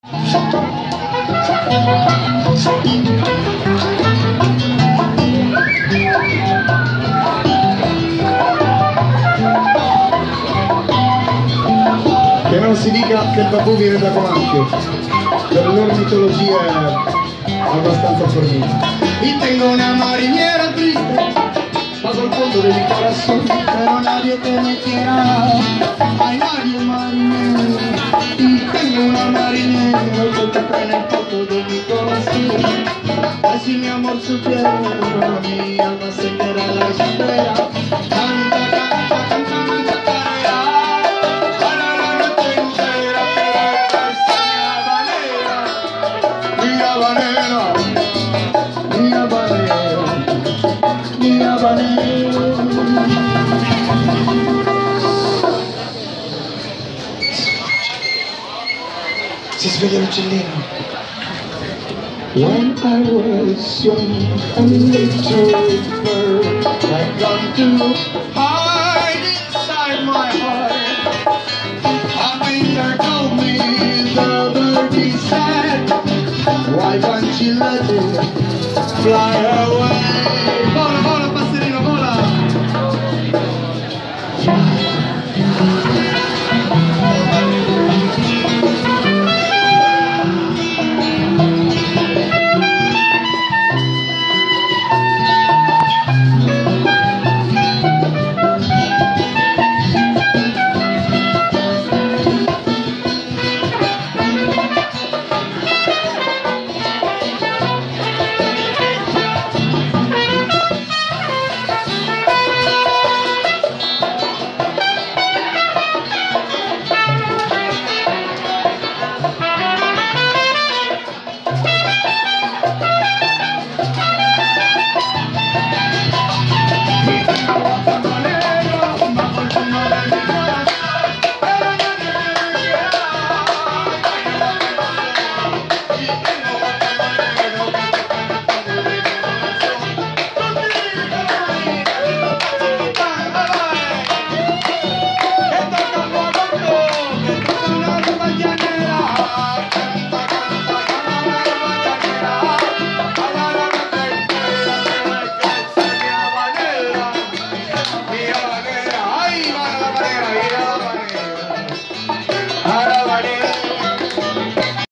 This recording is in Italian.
Che non si dica che il babbo viene da Comacchio, per loro mitologia è abbastanza fornita. Y tengo una marinera triste bajo el fondo de mi corazón, pero nadie que me quiera, hay nadie marinero. Y tengo una marinera que te trae en el fondo de mi corazón. Ay, si mi amor supiera, mi alma se queda la espera. Canta, canta, canta, una chacarera, para la noche entera, pero esa mi habanera, mi habanera, mi habanera. Si sveglia l'uccellino. When I was young, a little bird had gone to hide inside my heart. A finger told me the bird he said, why can't you let it fly away?